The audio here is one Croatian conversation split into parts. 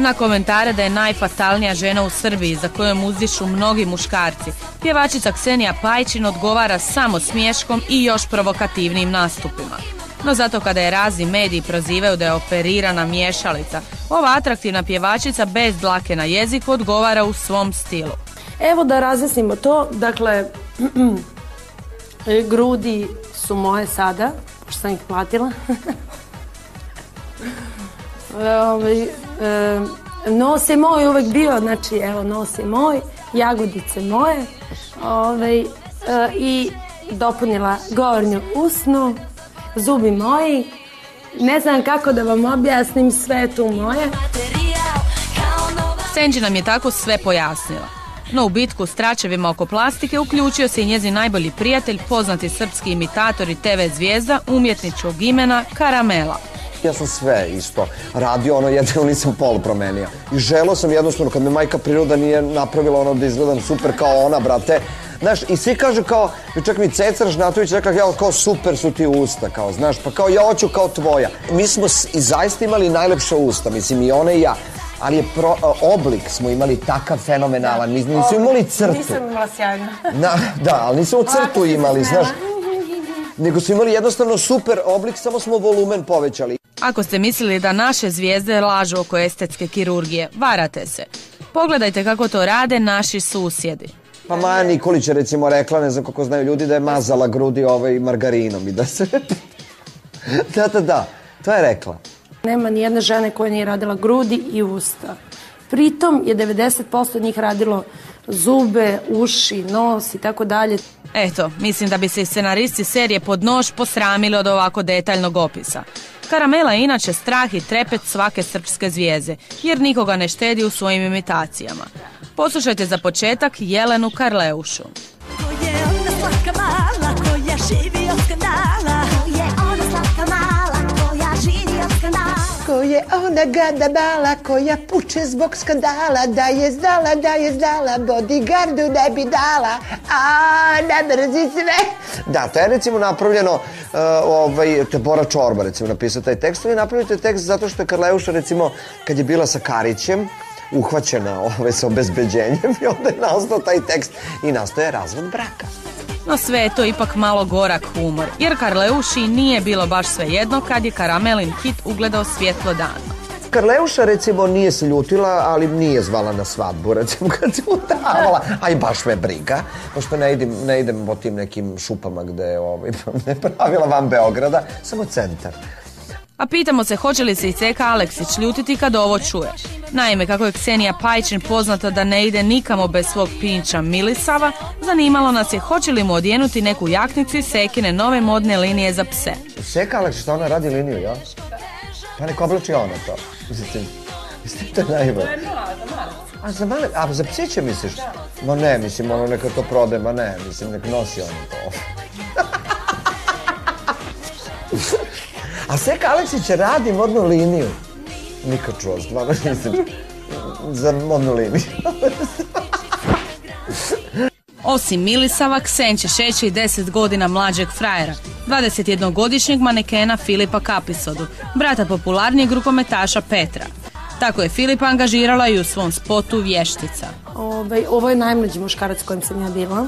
Na komentare da je najfatalnija žena u Srbiji za kojom uzdišu mnogi muškarci, pjevačica Ksenija Pajčin odgovara samo smiješkom i još provokativnim nastupima. No zato kada je razni mediji prozivaju da je operirana miješalica, ova atraktivna pjevačica bez dlake na jeziku odgovara u svom stilu. Evo da razjasnimo to, dakle, grudi su moje sada, pošto sam ih platila. Nos je moj uvek bio, znači evo nos je moj, jagodice moje i dopunila gornju usnu, zubi moji, ne znam kako da vam objasnim, sve tu moje. Senđi nam je tako sve pojasnila. No u bitku s tračevima oko plastike uključio se i njezin najbolji prijatelj, poznati srpski imitator i TV zvijezda umjetničkog imena Karamela. Ja sam sve isto radio, jedino nisam pol promenio. I želeo sam jednostavno, kad me majka priroda nije napravila da izgledam super kao ona, brate. Znaš, i svi kažu kao, čak mi Ceca Ražnatović rekla, kao super su ti usta, kao, znaš, pa kao ja hoću kao tvoja. Mi smo i zaista imali najlepša usta, mislim i ona i ja. Ali je oblik smo imali takav fenomenalan, nismo imali crtu. Nisam imala sjajno. Da, ali nismo crtu imali, znaš. Nego smo imali jednostavno super oblik, samo smo volumen povećali. Ako ste mislili da naše zvijezde lažu oko estetske kirurgije, varate se. Pogledajte kako to rade naši susjedi. Pa Maja Nikolić je recimo rekla, ne znam kako znaju ljudi, da je mazala grudi margarinom i da se... Da, to je rekla. Nema ni jedne žene koja nije radila grudi i usta. Pritom je 90% njih radilo zube, uši, nos i tako dalje. Eto, mislim da bi se i scenaristi serije Pod nož posramili od ovako detaljnog opisa. Karamela je inače strah i trepet svake srpske zvijezde, jer nikoga ne štedi u svojim imitacijama. Poslušajte za početak Jelenu Karleušu. Ko je ona slatka mala, koja živi od skandala? Ko je ona slatka mala, koja živi od skandala? Ko je ona gada mala, koja puče zbog skandala? Da je znala, bodyguardu ne bi dala, a ne mrzi sve. Da, to je recimo napravljeno, to je Bora Čorba recimo napisao taj tekst, i napravio taj tekst zato što je Karleuša recimo kad je bila sa Karićem uhvaćena sa obezbeđenjem i onda je nastao taj tekst i nastao je razvod braka. No sve je to ipak malo gorak humor, jer Karleuši nije bilo baš svejedno kad je Karamelin hit ugledao svjetlo dana. Karleuša recimo nije se ljutila, ali nije zvala na svadbu recimo kad se udavala, a i baš me briga, pošto ne idem po tim nekim šupama gde ne pravila van Beograda, samo centar. A pitamo se hoće li se i Ceka Aleksić ljutiti kad ovo čuje. Naime, kako je Ksenija Pajčin poznata da ne ide nikamo bez svog pinča Milisava, zanimalo nas je hoće li mu odjenuti neku jaknicu iz Sekine nove modne linije za pse. Seka Aleksić, ona radi liniju, ja? Pa nek oblači ona to. Mislim, to je najbolje. A za psiće misliš? Ma ne, mislim, ono neka to prode, ma ne, mislim, nek nosi ono to. A Seka Aleksić radi modnu liniju. Nikad čuo, stvarno mislim, za modnu liniju. Osim Milisava, Ksenče šeće i 10 godina mlađeg frajera, 21-godišnjeg manekena Filipa Kapisodu, brata popularnijeg rukometaša Petra. Tako je Filipa angažirala i u svom spotu Vještica. Ovo je najmlađi muškarac s kojim sam ja bila.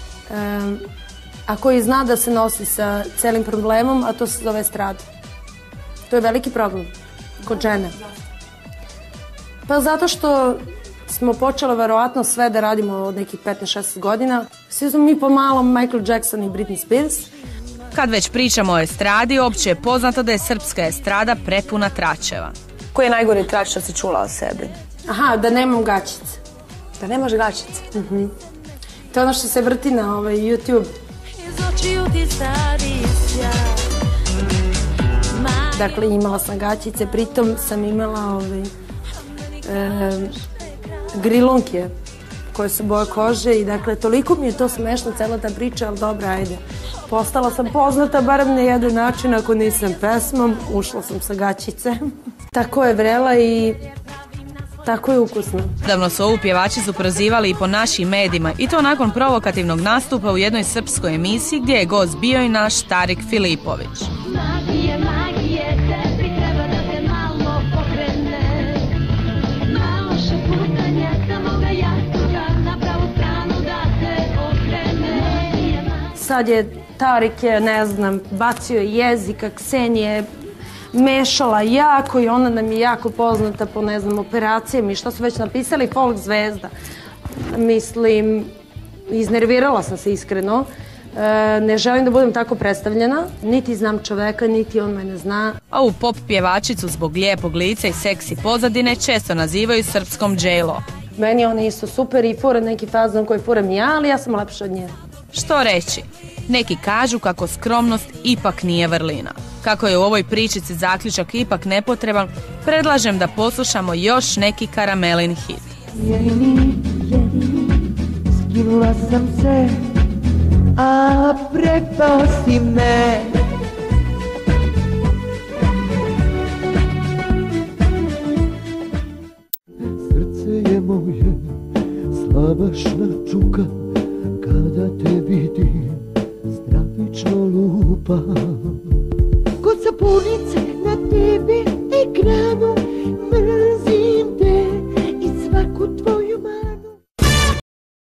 A koji zna da se nosi sa celim problemom, a to se zove estrada. To je veliki problem kod žene. Pa zato što smo počeli verovatno sve da radimo od nekih 15-16 godina. Svi smo mi pomalo Michael Jackson i Britney Spears. Kad već pričamo o estradi, opće je poznato da je srpska estrada prepuna tračeva. Koji je najgori trač što si čula o sebi? Aha, da nemam gačice. Da nemaš gačice? To je ono što se vrti na YouTube. Dakle, imala sam gačice, pritom sam imala grilunke koje su boje kože i dakle, toliko mi je to smešno, cela ta priča, ali dobro, ajde. Postala sam poznata, barem na jedan način, ako nisam pesmom, ušla sam sa gačice. Tako je vrela i tako je ukusno. Davno su ovu pjevačicu prozivali i po našim medijima i to nakon provokativnog nastupa u jednoj srpskoj emisiji gdje je gost bio i naš Tarik Filipović. sad je Tarik je, ne znam, bacio jezika, Ksenija je mešala jako i ona nam je jako poznata po, ne znam, operacijama i što su već napisali folk zvezda. Mislim, iznervirala sam se iskreno. Ne želim da budem tako predstavljena, niti znam čoveka, niti on mene zna. A u pop pjevačicu zbog lijepog lica i seksi pozadine često nazivaju srpskom J-Lo. Meni je ona isto super i fura neki fazon koji furam ja, ali ja sam lepša od nje. Što reći? Neki kažu kako skromnost ipak nije vrlina. Kako je u ovoj pričici zaključak ipak nepotreban, predlažem da poslušamo još neki Karamelin hit. Jedini, skinula sam se, a prepao si me. Srce je moje, slabašna čuka, kada te vidim, stravično lupa. Kod sapunice na tebi ekranu